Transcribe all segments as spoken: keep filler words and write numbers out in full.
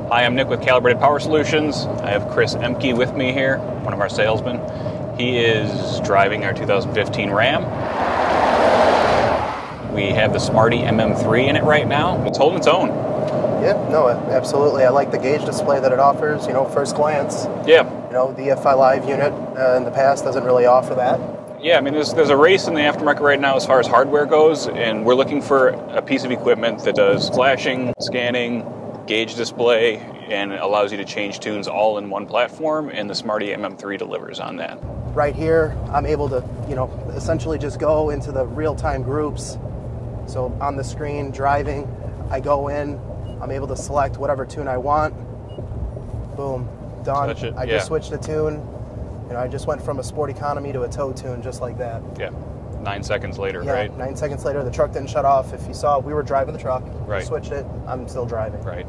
Hi, I'm Nick with Calibrated Power Solutions. I have Chris Emke with me here, one of our salesmen. He is driving our two thousand fifteen Ram. We have the Smarty M M three in it right now. It's holding its own. Yeah, no, absolutely. I like the gauge display that it offers, you know, first glance. Yeah. You know, the F I Live unit uh, in the past doesn't really offer that. Yeah, I mean, there's, there's a race in the aftermarket right now as far as hardware goes, and we're looking for a piece of equipment that does flashing, scanning, gauge display, and allows you to change tunes all in one platform, and the Smarty M M three delivers on that. Right here, I'm able to, you know, essentially just go into the real-time groups. So on the screen, driving, I go in, I'm able to select whatever tune I want. Boom, done. Touch it, I yeah. just switched the tune. You know, I just went from a sport economy to a tow tune just like that. Yeah, nine seconds later, yeah, right? Nine seconds later, the truck didn't shut off. If you saw, we were driving the truck. Right. We switched it, I'm still driving. Right.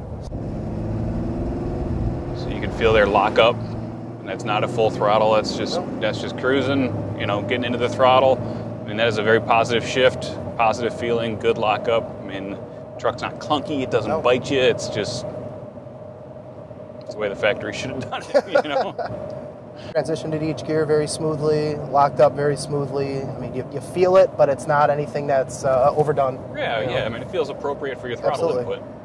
So you can feel their lock up, and that's not a full throttle. That's just No. that's just cruising. You know, getting into the throttle. I mean, that is a very positive shift, positive feeling, good lock up. I mean, the truck's not clunky. It doesn't No. bite you. It's just it's the way the factory should have done it. You know. Transitioned to each gear very smoothly, locked up very smoothly. I mean, you, you feel it, but it's not anything that's uh, overdone. Yeah, you know? yeah. I mean, it feels appropriate for your throttle Absolutely. input.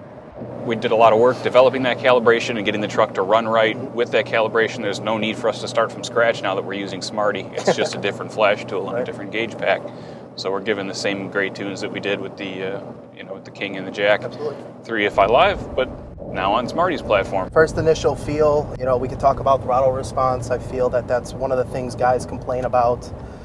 We did a lot of work developing that calibration and getting the truck to run right. Mm-hmm. With that calibration, there's no need for us to start from scratch now that we're using Smarty. It's just a different flash tool and Right. a different gauge pack. So we're given the same great tunes that we did with the, uh, you know, with the King and the Jack. Absolutely. three F I Live, but now on Smarty's platform. First initial feel, you know, we could talk about throttle response. I feel that that's one of the things guys complain about.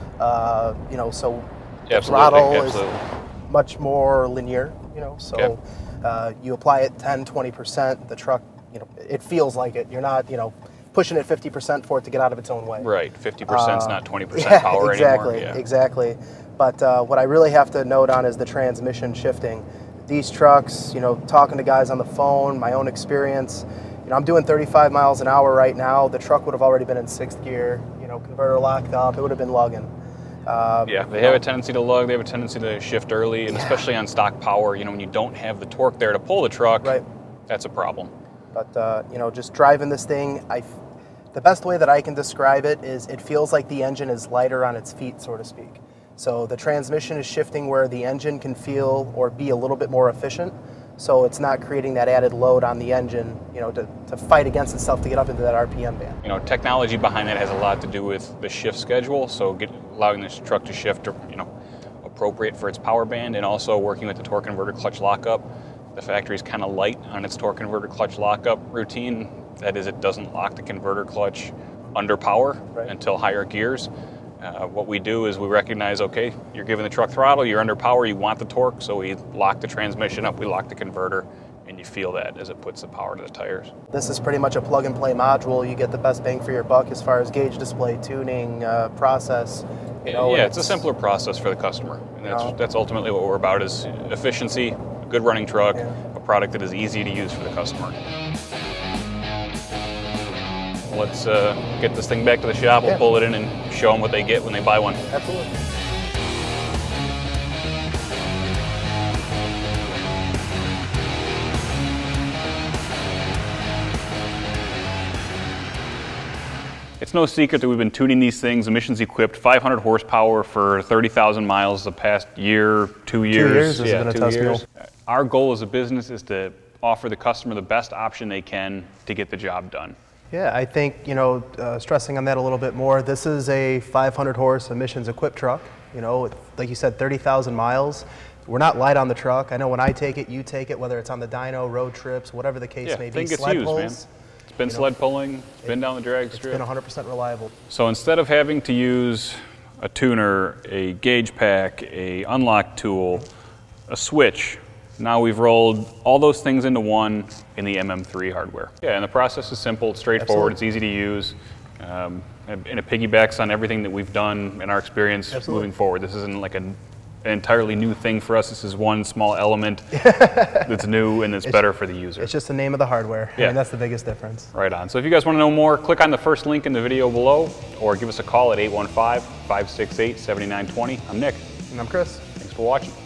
Uh, you know, so the Absolutely, throttle absolutely. is much more linear, you know, so Yep. uh, you apply it ten, twenty percent, the truck, you know, it feels like it. You're not, you know, pushing it fifty percent for it to get out of its own way. Right, fifty percent is Uh, not twenty percent yeah, power exactly, anymore. Yeah. Exactly. But uh, what I really have to note on is the transmission shifting. These trucks, you know, talking to guys on the phone, my own experience, you know, I'm doing thirty-five miles an hour right now. The truck would have already been in sixth gear, you know, converter locked up. It would have been lugging. Uh, Yeah, they have a tendency to lug, they have a tendency to shift early, and Yeah. especially on stock power, you know, when you don't have the torque there to pull the truck, Right. that's a problem. But, uh, you know, just driving this thing, I, the best way that I can describe it is it feels like the engine is lighter on its feet, so to speak. So the transmission is shifting where the engine can feel or be a little bit more efficient. So it's not creating that added load on the engine, you know, to, to fight against itself to get up into that R P M band. You know, technology behind that has a lot to do with the shift schedule, so get, allowing this truck to shift, you know, appropriate for its power band, and also working with the torque converter clutch lockup. The factory's kind of light on its torque converter clutch lockup routine. That is, it doesn't lock the converter clutch under power Right. until higher gears. Uh, what we do is we recognize, okay, you're giving the truck throttle, you're under power, you want the torque, so we lock the transmission up, we lock the converter, and you feel that as it puts the power to the tires. This is pretty much a plug and play module. You get the best bang for your buck as far as gauge display, tuning, uh, process. You know, yeah, and it's a simpler process for the customer, and that's, know. that's ultimately what we're about, is efficiency, a good running truck, Yeah. a product that is easy to use for the customer. Let's uh, get this thing back to the shop, we'll Yeah. pull it in and show them what they get when they buy one. Absolutely. It's no secret that we've been tuning these things, emissions equipped, five hundred horsepower for thirty thousand miles the past year, two years. Two years has yeah, been a two test years. mule. Our goal as a business is to offer the customer the best option they can to get the job done. Yeah, I think, you know, uh, stressing on that a little bit more, this is a five hundred horse emissions equipped truck. You know, like you said, thirty thousand miles. We're not light on the truck. I know when I take it, you take it, whether it's on the dyno, road trips, whatever the case Yeah, may thing be. gets Sled used, pulls, man. It's been sled know, pulling, it's been down the drag it's strip. It's been one hundred percent reliable. So instead of having to use a tuner, a gauge pack, a unlock tool, a switch, now we've rolled all those things into one in the M M three hardware. Yeah, and the process is simple, it's straightforward, Absolutely. it's easy to use, um, and it piggybacks on everything that we've done in our experience Absolutely. moving forward. This isn't like an, an entirely new thing for us. This is one small element that's new and that's it's, better for the user. It's just the name of the hardware. Yeah. I mean, that's the biggest difference. Right on. So if you guys want to know more, click on the first link in the video below or give us a call at eight one five, five six eight, seven nine two zero. I'm Nick. And I'm Chris. Thanks for watching.